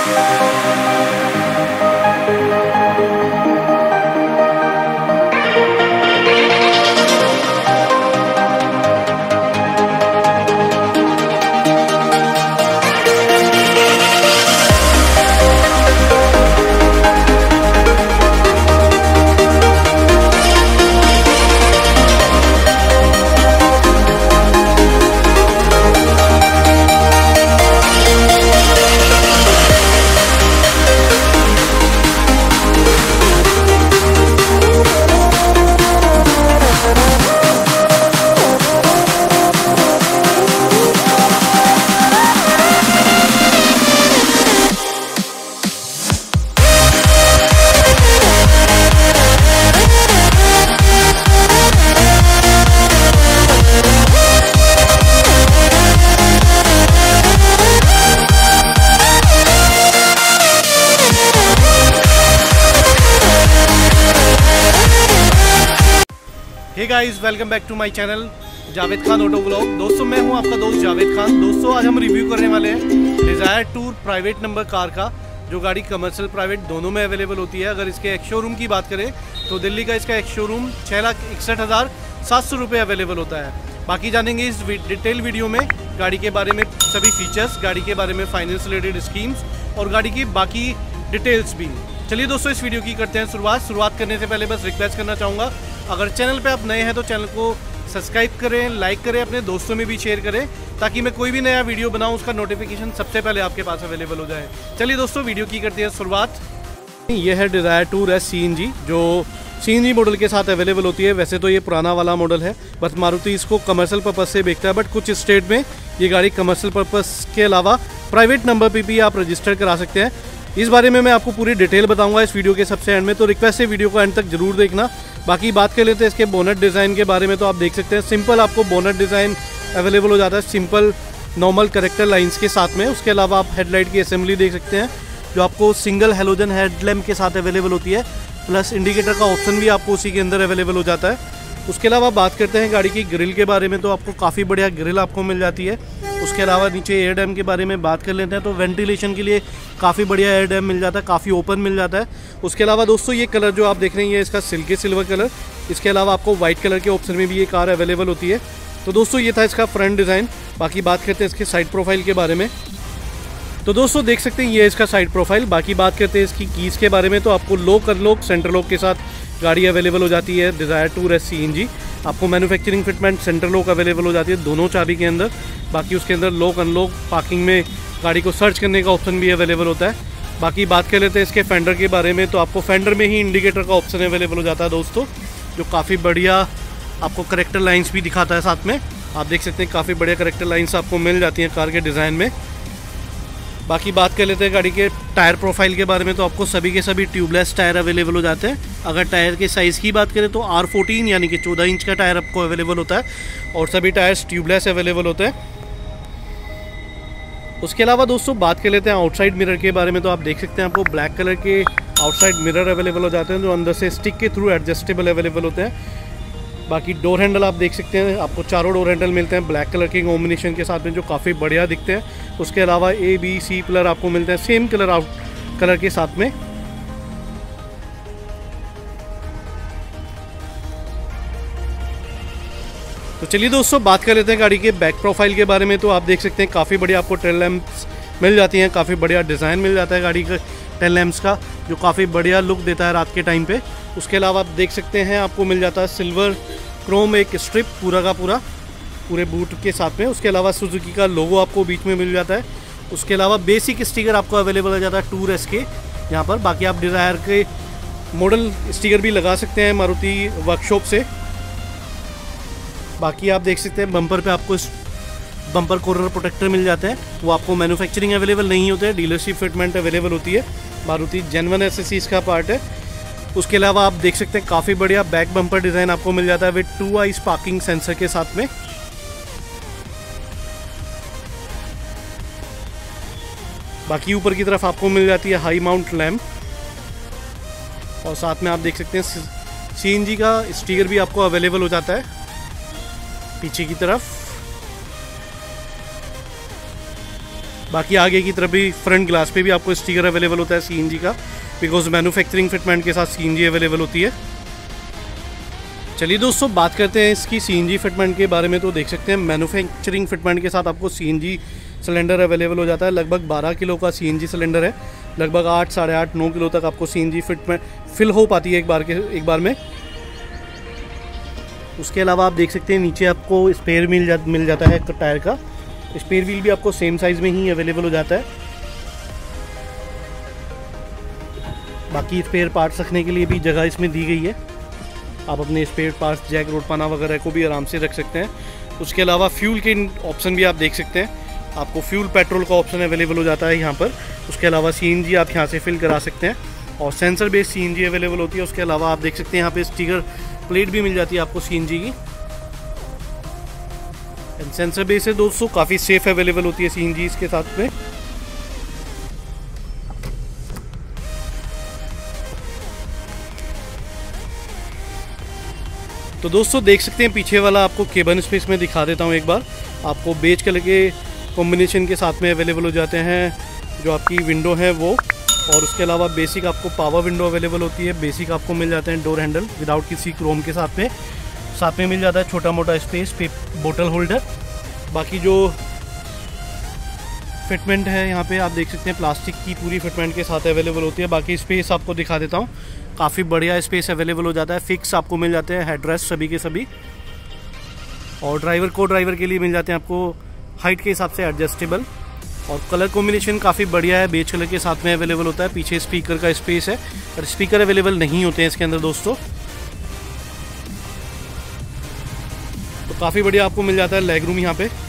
Hey guys, welcome back to my channel Javed Khan auto vlog. दोस्तों, मैं हूं आपका दोस्त जावेद खान। दोस्तों, आज हम रिव्यू करने वाले हैं Dzire tour private number car का, जो गाड़ी कमर्शियल प्राइवेट दोनों में अवेलेबल होती है। अगर इसके एक्स शोरूम की बात करें तो दिल्ली का इसका एक्स शोरूम 6,61,700 रुपये अवेलेबल होता है। बाकी जानेंगे इस डिटेल वीडियो में गाड़ी के बारे में, सभी फीचर्स, गाड़ी के बारे में, फाइनेंस रिलेटेड स्कीम्स और गाड़ी की बाकी डिटेल्स भी। चलिए दोस्तों, इस वीडियो की करते हैं शुरुआत करने से पहले बस रिक्वेस्ट करना चाहूँगा, अगर चैनल पे आप नए हैं तो चैनल को सब्सक्राइब करें, लाइक करें, अपने दोस्तों में भी शेयर करें, ताकि मैं कोई भी नया वीडियो बनाऊं उसका नोटिफिकेशन सबसे पहले आपके पास अवेलेबल हो जाए। चलिए दोस्तों, वीडियो की करते हैं शुरुआत। ये है डिज़ायर टूर एस CNG, जो CNG मॉडल के साथ अवेलेबल होती है। वैसे तो ये पुराना वाला मॉडल है, बस मारुति इसको कमर्शियल पर्पज़ से बेचता है, बट कुछ स्टेट में ये गाड़ी कमर्शियल पर्पज़ के अलावा प्राइवेट नंबर पर भी आप रजिस्टर करा सकते हैं। इस बारे में मैं आपको पूरी डिटेल बताऊंगा इस वीडियो के सबसे एंड में, तो रिक्वेस्ट है वीडियो को एंड तक जरूर देखना। बाकी बात कर लेते हैं इसके बोनट डिज़ाइन के बारे में। तो आप देख सकते हैं सिंपल आपको बोनट डिज़ाइन अवेलेबल हो जाता है, सिंपल नॉर्मल करेक्टर लाइंस के साथ में। उसके अलावा आप हेडलाइट की असेंबली देख सकते हैं, जो आपको सिंगल हेलोजन हेडलैम्प के साथ अवेलेबल होती है, प्लस इंडिकेटर का ऑप्शन भी आपको उसी के अंदर अवेलेबल हो जाता है। उसके अलावा बात करते हैं गाड़ी की ग्रिल के बारे में, तो आपको काफ़ी बढ़िया ग्रिल आपको मिल जाती है। उसके अलावा नीचे एयर डैम के बारे में बात कर लेते हैं, तो वेंटिलेशन के लिए काफ़ी बढ़िया एयर डैम मिल जाता है, काफ़ी ओपन मिल जाता है। उसके अलावा दोस्तों, ये कलर जो आप देख रहे हैं ये इसका सिल्की सिल्वर कलर, इसके अलावा आपको वाइट कलर के ऑप्शन में भी ये कार अवेलेबल होती है। तो दोस्तों, ये था इसका फ्रंट डिज़ाइन। बाकी बात करते हैं इसके साइड प्रोफाइल के बारे में। तो दोस्तों देख सकते हैं ये इसका साइड प्रोफाइल। बाकी बात करते हैं इसकी कीज़ के बारे में, तो आपको लॉक अनलॉक सेंटर लॉक के साथ गाड़ी अवेलेबल हो जाती है डिज़ायर टूर एस CNG। आपको manufacturing fitment centre lock available हो जाती है दोनों चाबी के अंदर। बाकी उसके अंदर लॉक अनलॉक, पार्किंग में गाड़ी को सर्च करने का ऑप्शन भी अवेलेबल होता है। बाकी बात कर लेते हैं इसके फेंडर के बारे में, तो आपको फेंडर में ही इंडिकेटर का ऑप्शन अवेलेबल हो जाता है दोस्तों, जो काफ़ी बढ़िया आपको करेक्टर लाइन्स भी दिखाता है साथ में। आप देख सकते हैं काफ़ी बढ़िया करेक्टर लाइन्स आपको मिल जाती हैं कार के डिज़ाइन में। बाकी बात कर लेते हैं गाड़ी के टायर प्रोफाइल के बारे में, तो आपको सभी के सभी ट्यूबलेस टायर अवेलेबल हो जाते हैं। अगर टायर के साइज़ की बात करें तो R14 यानी कि 14 इंच का टायर आपको अवेलेबल होता है, और सभी टायर्स ट्यूबलेस अवेलेबल होते हैं। उसके अलावा दोस्तों बात कर लेते हैं आउटसाइड मिरर के बारे में, तो आप देख सकते हैं आपको ब्लैक कलर के आउटसाइड मिरर अवेलेबल हो जाते हैं, जो अंदर से स्टिक के थ्रू एडजस्टेबल अवेलेबल होते हैं। बाकी डोर हैंडल आप देख सकते हैं, आपको चारों डोर हैंडल मिलते हैं ब्लैक कलर के कॉम्बिनेशन के साथ में, जो काफ़ी बढ़िया दिखते हैं। उसके अलावा A, B, C कलर आपको मिलते हैं सेम कलर के साथ में। तो चलिए दोस्तों बात कर लेते हैं गाड़ी के बैक प्रोफाइल के बारे में। तो आप देख सकते हैं काफ़ी बढ़िया आपको टेल लैंप्स मिल जाती हैं, काफ़ी बढ़िया डिज़ाइन मिल जाता है गाड़ी के टेल लैंप्स का, जो काफ़ी बढ़िया लुक देता है रात के टाइम पे। उसके अलावा आप देख सकते हैं आपको मिल जाता है सिल्वर क्रोम एक स्ट्रिप पूरा का पूरा पूरे बूट के साथ में। उसके अलावा सुजुकी का लोगो आपको बीच में मिल जाता है। उसके अलावा बेसिक स्टिकर आपको अवेलेबल हो जाता है टूर एस के यहाँ पर। बाकी आप डिज़ायर के मॉडल स्टिकर भी लगा सकते हैं मारुति वर्कशॉप से। बाकी आप देख सकते हैं बम्पर पे आपको बम्पर कॉर्नर प्रोटेक्टर मिल जाते हैं, वो आपको मैन्युफैक्चरिंग अवेलेबल नहीं होते हैं, डीलरशिप फिटमेंट अवेलेबल होती है। मारुति जेन्युइन एसएससीज का पार्ट है। उसके अलावा आप देख सकते हैं काफ़ी बढ़िया बैक बम्पर डिज़ाइन आपको मिल जाता है विद 2 आइज पार्किंग सेंसर के साथ में। बाकी ऊपर की तरफ आपको मिल जाती है हाई माउंट लैम्प, और साथ में आप देख सकते हैं CNG का स्टिकर भी आपको अवेलेबल हो जाता है पीछे की तरफ। बाकी आगे की तरफ भी फ्रंट ग्लास पे भी आपको स्टिकर अवेलेबल होता है CNG का, बिकॉज मैन्युफैक्चरिंग फिटमेंट के साथ CNG अवेलेबल होती है। चलिए दोस्तों बात करते हैं इसकी CNG फिटमेंट के बारे में। तो देख सकते हैं मैन्युफैक्चरिंग फिटमेंट के साथ आपको CNG सिलेंडर अवेलेबल हो जाता है। लगभग 12 किलो का CNG सिलेंडर है, लगभग 8, साढ़े 8, 9 किलो तक आपको CNG फिटमेंट फिल हो पाती है एक बार में। उसके अलावा आप देख सकते हैं नीचे आपको स्पेयर मिल जाता है टायर का। स्पेयर व्हील भी आपको सेम साइज़ में ही अवेलेबल हो जाता है। बाकी स्पेयर पार्ट्स रखने के लिए भी जगह इसमें दी गई है, आप अपने स्पेयर पार्ट्स जैक रोडपाना वगैरह को भी आराम से रख सकते हैं। उसके अलावा फ्यूल के ऑप्शन भी आप देख सकते हैं, आपको फ्यूल पेट्रोल का ऑप्शन अवेलेबल हो जाता है यहाँ पर। उसके अलावा CNG आप यहाँ से फिल करा सकते हैं और सेंसर बेस्ड CNG अवेलेबल होती है। उसके अलावा आप देख सकते हैं यहाँ पे स्टिकर प्लेट भी मिल जाती है आपको CNG की। सेंसर बेस है दोस्तों, काफ़ी सेफ अवेलेबल होती है CNG इसके साथ में। तो दोस्तों देख सकते हैं पीछे वाला आपको केबन स्पेस में दिखा देता हूँ एक बार। आपको बेज कलर के कॉम्बिनेशन के साथ में अवेलेबल हो जाते हैं जो आपकी विंडो है वो। और उसके अलावा बेसिक आपको पावर विंडो अवेलेबल होती है। बेसिक आपको मिल जाते हैं डोर हैंडल विदाउट किसी क्रोम के साथ में मिल जाता है छोटा मोटा स्पेस पे बोतल होल्डर। बाकी जो फिटमेंट है यहाँ पे आप देख सकते हैं प्लास्टिक की पूरी फिटमेंट के साथ अवेलेबल होती है। बाकी स्पेस आपको दिखा देता हूँ, काफ़ी बढ़िया स्पेस अवेलेबल हो जाता है। फिक्स आपको मिल जाते हैं हेडरेस्ट सभी के सभी, और ड्राइवर के लिए मिल जाते हैं आपको हाइट के हिसाब से एडजस्टेबल। और कलर कॉम्बिनेशन काफ़ी बढ़िया है, बेज कलर के साथ में अवेलेबल होता है। पीछे स्पीकर का स्पेस है और स्पीकर अवेलेबल नहीं होते हैं इसके अंदर दोस्तों। तो काफ़ी बढ़िया आपको मिल जाता है लेग रूम यहाँ पे।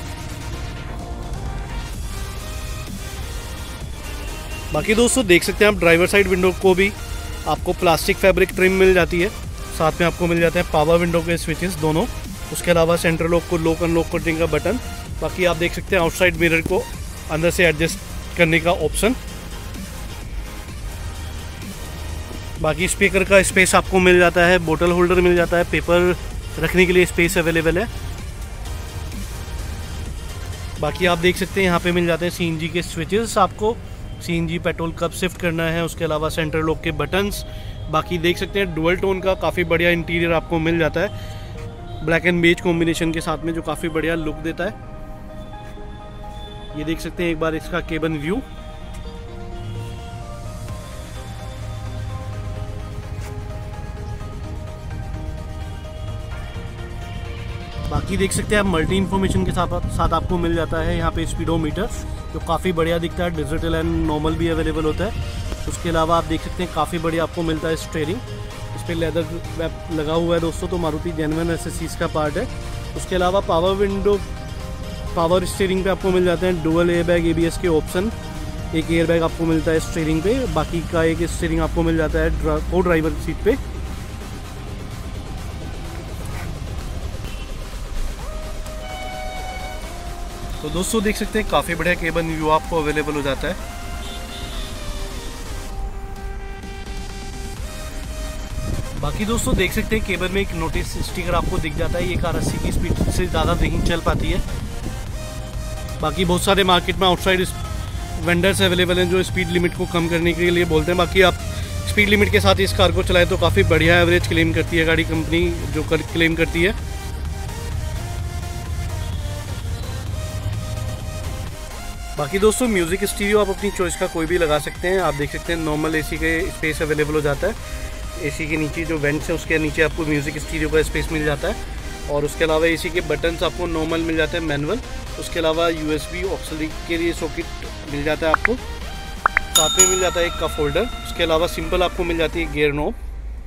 बाकी दोस्तों देख सकते हैं आप ड्राइवर साइड विंडो को भी आपको प्लास्टिक फैब्रिक ट्रिम मिल जाती है। साथ में आपको मिल जाते हैं पावर विंडो के स्विचेस दोनों। उसके अलावा सेंट्रल लॉक को लॉक अनलॉक करने का बटन। बाकी आप देख सकते हैं आउटसाइड मिरर को अंदर से एडजस्ट करने का ऑप्शन। बाकी स्पीकर का स्पेस आपको मिल जाता है, बोतल होल्डर मिल जाता है, पेपर रखने के लिए स्पेस अवेलेबल है। बाकी आप देख सकते हैं यहाँ पे मिल जाते हैं CNG के स्विचेस, आपको CNG पेट्रोल कब शिफ्ट करना है। उसके अलावा सेंट्रल लॉक के बटन्स। बाकी देख सकते हैं डुअल टोन का काफ़ी बढ़िया इंटीरियर आपको मिल जाता है ब्लैक एंड बेज कॉम्बिनेशन के साथ में, जो काफ़ी बढ़िया लुक देता है। ये देख सकते हैं एक बार इसका केबन व्यू। बाकी देख सकते हैं आप मल्टी इन्फॉर्मेशन के साथ आपको मिल जाता है यहाँ पे स्पीडोमीटर, जो काफ़ी बढ़िया दिखता है। डिजिटल एंड नॉर्मल भी अवेलेबल होता है। उसके अलावा आप देख सकते हैं काफ़ी बढ़िया आपको मिलता है स्टीयरिंग, इस पर लेदर रैप लगा हुआ है दोस्तों, तो मारुति जेन्युइन एसएससीज का पार्ट है। उसके अलावा पावर स्टीयरिंग पे आपको मिल जाते हैं डुअल एयरबैग ABS के ऑप्शन। एक एयरबैग आपको मिलता है स्टीयरिंग पे, बाकी का एक स्टीयरिंग आपको मिल जाता है को ड्राइवर सीट पे। तो दोस्तों देख सकते हैं काफ़ी बढ़िया केबन व्यू आपको अवेलेबल हो जाता है। बाकी दोस्तों देख सकते हैं केबन में एक नोटिस स्टिकर आपको दिख जाता है। ये कार 80 की स्पीड से ज़्यादा नहीं चल पाती है। बाकी बहुत सारे मार्केट में आउटसाइड वेंडर्स अवेलेबल हैं जो स्पीड लिमिट को कम करने के लिए बोलते हैं। बाकी आप स्पीड लिमिट के साथ इस कार को चलाएं तो काफ़ी बढ़िया एवरेज क्लेम करती है गाड़ी कंपनी, जो क्लेम करती है। बाकी दोस्तों म्यूज़िक स्टीरियो आप अपनी चॉइस का कोई भी लगा सकते हैं। आप देख सकते हैं नॉर्मल AC के स्पेस अवेलेबल हो जाता है। AC के नीचे जो वेंट्स है उसके नीचे आपको म्यूज़िक स्टीरियो का स्पेस मिल जाता है। और उसके अलावा AC के बटन्स आपको नॉर्मल मिल जाते हैं, मैनुअल। उसके अलावा USB ऑक्सिलरी के लिए सॉकेट मिल जाता है आपको, साथ में मिल जाता है एक कप होल्डर। उसके अलावा सिंपल आपको मिल जाती है गियर नॉब।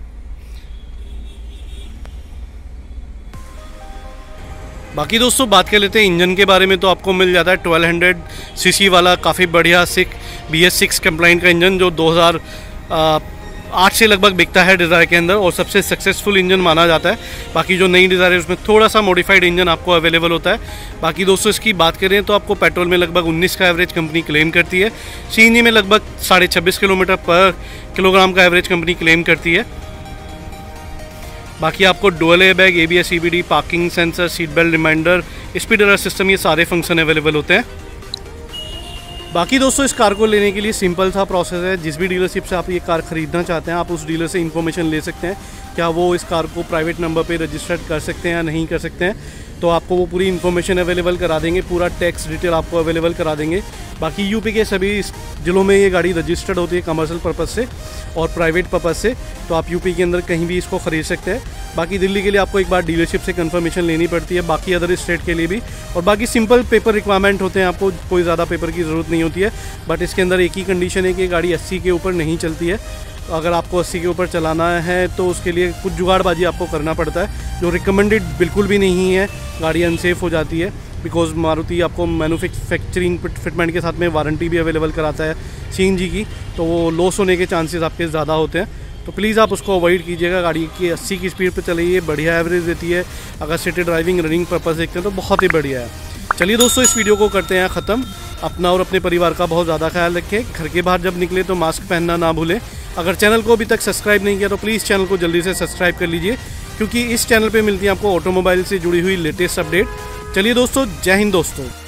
बाकी दोस्तों बात कर लेते हैं इंजन के बारे में। तो आपको मिल जाता है 1200 सीसी वाला काफ़ी बढ़िया BS6 कंप्लाइंट का इंजन, जो 2008 से लगभग बिकता है डिज़ायर के अंदर और सबसे सक्सेसफुल इंजन माना जाता है। बाकी जो नई डिज़ायर है उसमें थोड़ा सा मॉडिफाइड इंजन आपको अवेलेबल होता है। बाकी दोस्तों इसकी बात करें तो आपको पेट्रोल में लगभग 19 का एवरेज कंपनी क्लेम करती है। CNG में लगभग 26.5 किलोमीटर पर किलोग्राम का एवरेज कंपनी क्लेम करती है। बाकी आपको dual airbag, ABS CBD, parking sensor, seat belt reminder, speed error system, ये सारे फंक्शन अवेलेबल होते हैं। बाकी दोस्तों इस कार को लेने के लिए सिंपल सा प्रोसेस है। जिस भी डीलरशिप से आप ये कार ख़रीदना चाहते हैं, आप उस डीलर से इन्फॉर्मेशन ले सकते हैं क्या वो इस कार को प्राइवेट नंबर पे रजिस्टर्ड कर सकते हैं या नहीं कर सकते हैं। तो आपको वो पूरी इन्फॉर्मेशन अवेलेबल करा देंगे, पूरा टैक्स डिटेल आपको अवेलेबल करा देंगे। बाकी यूपी के सभी जिलों में ये गाड़ी रजिस्टर्ड होती है कमर्शियल पर्पज़ से और प्राइवेट पर्पज़ से, तो आप यूपी के अंदर कहीं भी इसको ख़रीद सकते हैं। बाकी दिल्ली के लिए आपको एक बार डीलरशिप से कंफर्मेशन लेनी पड़ती है, बाकी अदर स्टेट के लिए भी। और बाकी सिंपल पेपर रिक्वायरमेंट होते हैं, आपको कोई ज़्यादा पेपर की ज़रूरत नहीं होती है। बट इसके अंदर एक ही कंडीशन है कि गाड़ी 80 के ऊपर नहीं चलती है। अगर आपको 80 के ऊपर चलाना है तो उसके लिए कुछ जुगाड़बाजी आपको करना पड़ता है, जो रिकमेंडेड बिल्कुल भी नहीं है। गाड़ी अनसेफ हो जाती है बिकॉज मारुति आपको मैन्युफैक्चरिंग फिटमेंट के साथ में वारंटी भी अवेलेबल कराता है CNG की, तो वो लॉस होने के चांसेस आपके ज़्यादा होते हैं। तो प्लीज़ आप उसको अवॉइड कीजिएगा। गाड़ी की 80 की स्पीड पे चलाइए, बढ़िया एवरेज देती है। अगर सिटी ड्राइविंग रनिंग पर्पस देखते हैं तो बहुत ही बढ़िया है। चलिए दोस्तों इस वीडियो को करते हैं ख़त्म। अपना और अपने परिवार का बहुत ज़्यादा ख्याल रखें। घर के बाहर जब निकले तो मास्क पहनना ना भूलें। अगर चैनल को अभी तक सब्सक्राइब नहीं किया तो प्लीज़ चैनल को जल्दी से सब्सक्राइब कर लीजिए, क्योंकि इस चैनल पे मिलती है आपको ऑटोमोबाइल से जुड़ी हुई लेटेस्ट अपडेट। चलिए दोस्तों, जय हिंद दोस्तों।